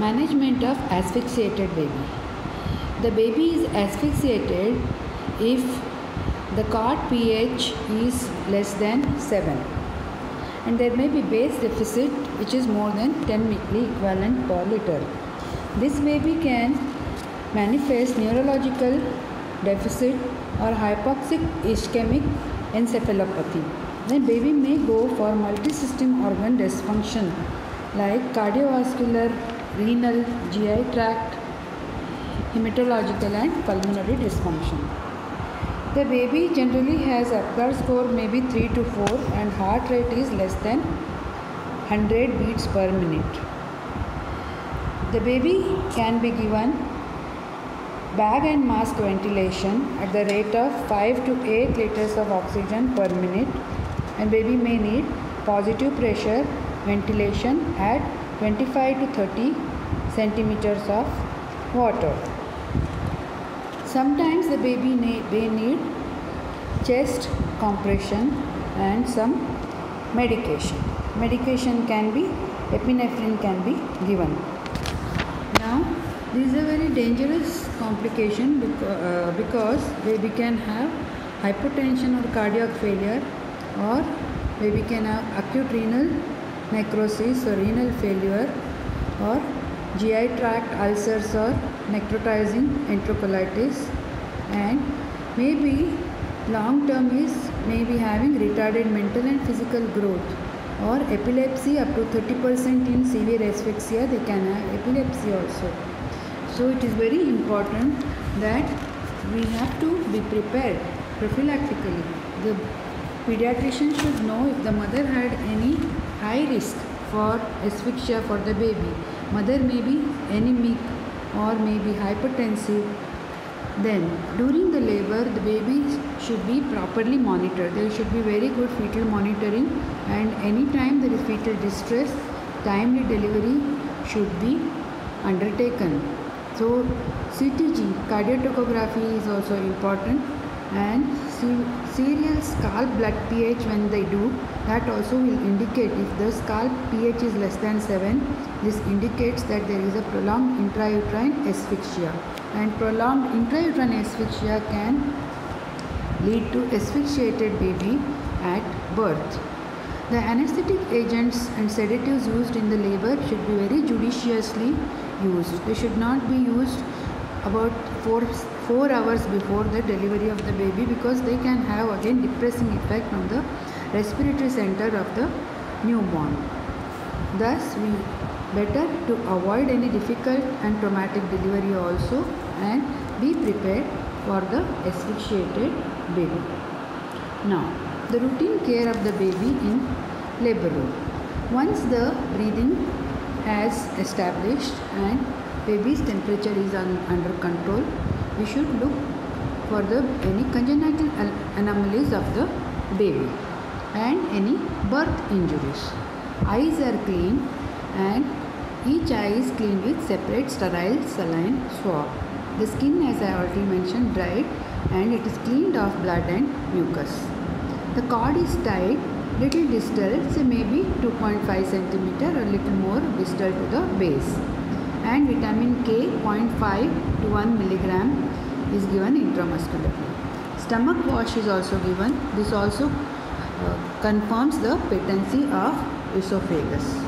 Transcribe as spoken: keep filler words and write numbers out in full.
Management of asphyxiated baby. The baby is asphyxiated if the cord pH is less than seven and there may be base deficit which is more than ten milli equivalent per liter. This baby can manifest neurological deficit or hypoxic ischemic encephalopathy. Then baby may go for multisystem organ dysfunction like cardiovascular, renal, G I tract, hematological and pulmonary dysfunction. The baby generally has Apgar score maybe three to four and heart rate is less than one hundred beats per minute. The baby can be given bag and mask ventilation at the rate of five to eight liters of oxygen per minute, and baby may need positive pressure ventilation at twenty-five to thirty centimeters of water. Sometimes the baby may need chest compression and some medication. Medication can be, epinephrine can be given. Now, this is a very dangerous complication because, uh, because baby can have hypotension or cardiac failure, or baby can have acute renal necrosis or renal failure, or G I tract ulcers or necrotizing enterocolitis, and maybe long term is maybe having retarded mental and physical growth, or epilepsy up to thirty percent in severe asphyxia. They can have epilepsy also. So it is very important that we have to be prepared prophylactically. The pediatrician should know if the mother had any high risk for asphyxia for the baby. Mother may be anemic or may be hypertensive. Then during the labor, the baby should be properly monitored. There should be very good fetal monitoring, and anytime there is fetal distress, timely delivery should be undertaken. So C T G, cardiotocography, is also important, and serial scalp blood pH when they do, that also will indicate if the scalp pH is less than seven. This indicates that there is a prolonged intrauterine asphyxia, and prolonged intrauterine asphyxia can lead to asphyxiated baby at birth. The anesthetic agents and sedatives used in the labor should be very judiciously used. They should not be used about four, four hours before the delivery of the baby, because they can have again depressing effect on the respiratory center of the newborn. Thus, we better to avoid any difficult and traumatic delivery also, and be prepared for the asphyxiated baby. Now, the routine care of the baby in labor room. Once the breathing has established and baby's temperature is un under control, we should look for the any congenital anomalies of the baby and any birth injuries. Eyes are clean, and each eye is cleaned with separate sterile saline swab. The skin, as I already mentioned, dried, and it is cleaned of blood and mucus. The cord is tied little distal, say maybe two point five centimeter or little more distal to the base, and vitamin K zero point five to one milligram is given intramuscularly. Stomach wash is also given. This also uh, confirms the patency of esophagus.